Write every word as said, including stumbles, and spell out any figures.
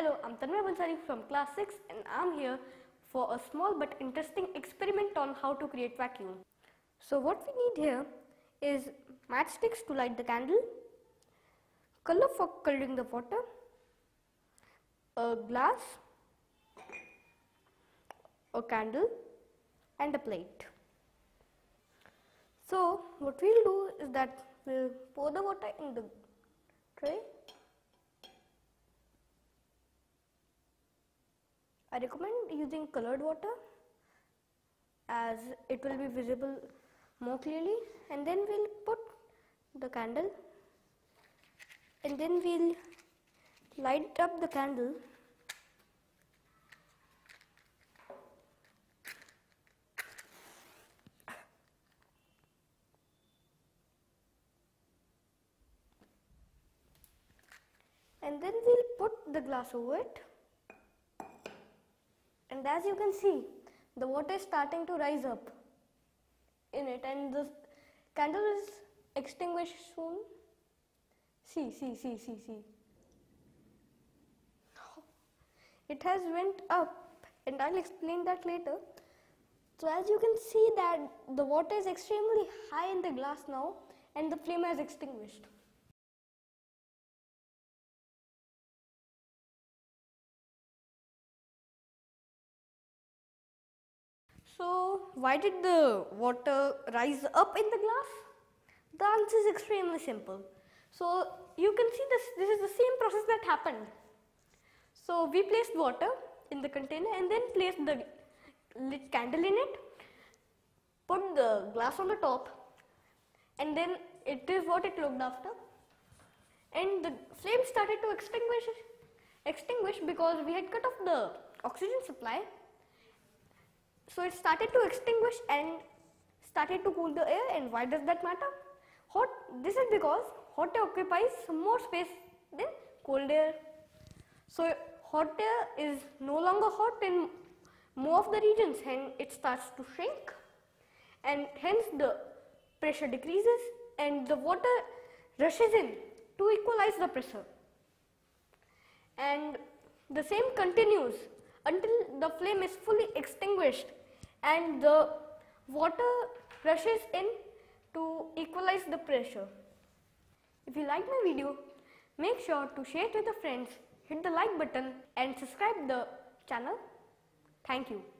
Hello, I'm Tanmay Bansari from class six and I'm here for a small but interesting experiment on how to create vacuum. So what we need here is matchsticks to light the candle, color for coloring the water, a glass, a candle and a plate. So what we'll do is that we'll pour the water in the tray. I recommend using colored water as it will be visible more clearly, and then we'll put the candle and then we'll light up the candle. And then we'll put the glass over it, and as you can see, the water is starting to rise up in it and the candle is extinguished soon. See, see, see, see, see. It has went up and I'll explain that later. So as you can see that the water is extremely high in the glass now and the flame has extinguished. So why did the water rise up in the glass? The answer is extremely simple. So you can see this, this is the same process that happened. So we placed water in the container and then placed the lit candle in it, put the glass on the top, and then it is what it looked after. And the flame started to extinguish, extinguish because we had cut off the oxygen supply. So it started to extinguish and started to cool the air. And why does that matter? Hot, this is because hot air occupies more space than cold air. So hot air is no longer hot in more of the regions, and it starts to shrink, and hence the pressure decreases and the water rushes in to equalize the pressure. And the same continues until the flame is fully extinguished and the water rushes in to equalize the pressure. If you like my video, make sure to share it with your friends, hit the like button and subscribe the channel. Thank you.